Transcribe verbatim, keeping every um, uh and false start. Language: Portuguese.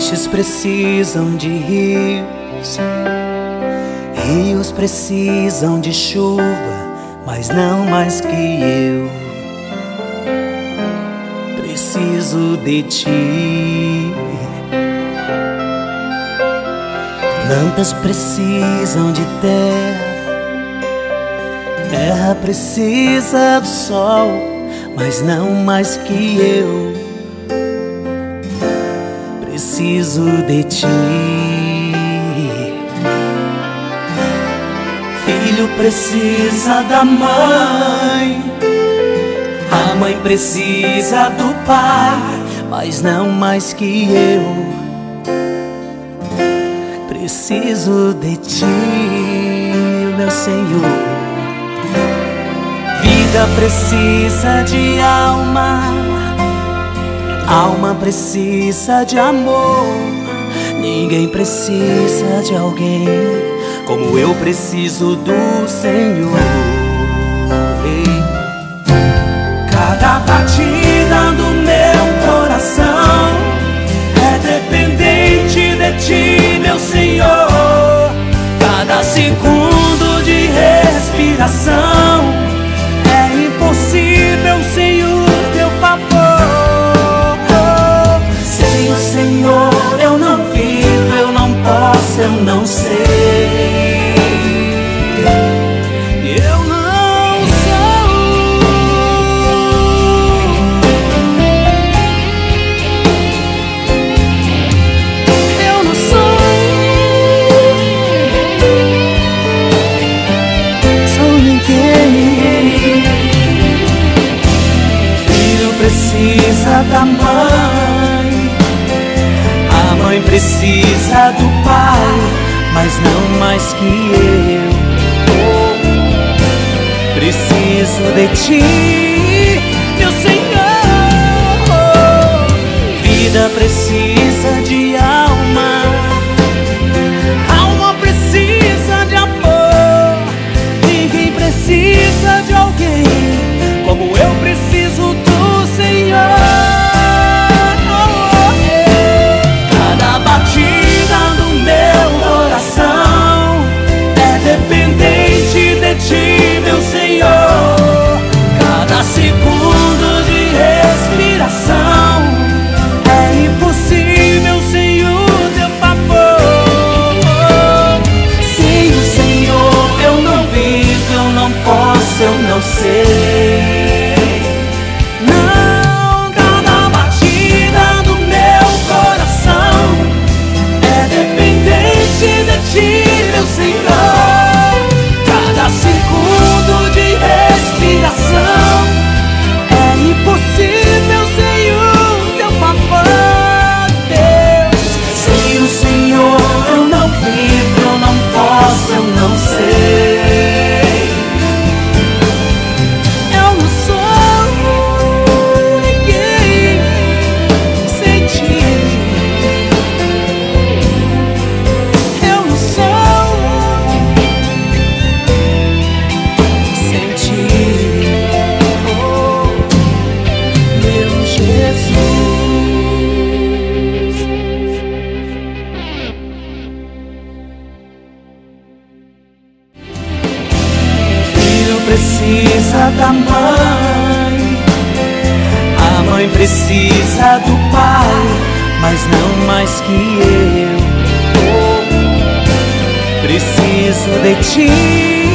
Peixes precisam de rios, rios precisam de chuva, mas não mais que eu. Preciso de ti. Plantas precisam de terra, terra precisa do sol, mas não mais que eu. Preciso de ti. Filho precisa da mãe, a mãe precisa do pai, mas não mais que eu. Preciso de ti, meu Senhor. Vida precisa de alma, alma precisa de amor. Ninguém precisa de alguém como eu preciso do Senhor. Cada batida do meu coração é dependente de ti, meu Senhor. Cada segundo de respiração é impossível sem o teu favor. Sem o Senhor eu não vivo, eu não posso, eu não sei. Eu não sou. Eu não sou. Sou ninguém. Filho precisa da mãe, a mãe precisa do pai, mas não mais que eu. Preciso de ti, meu Senhor. Vida precisa de alma, alma precisa de amor. Ninguém precisa de alguém como eu preciso do Senhor. Cada batida do meu coração é dependente de ti, meu Senhor. Cada segundo de respiração é impossível sem o teu favor. Sem o Senhor eu não vivo, eu não posso, eu não sei. Não, cada batida do meu coração é dependente de ti, meu Senhor. Cada segundo de respiração é impossível sem o teu favor, Deus. Sem o Senhor eu não vivo, eu não posso, eu não sei. Eu não sou ninguém sem ti. Eu não sou sem ti, oh, meu Jesus. Filho precisa da mãe, a mãe precisa do pai, mas não mais que eu. Preciso de ti.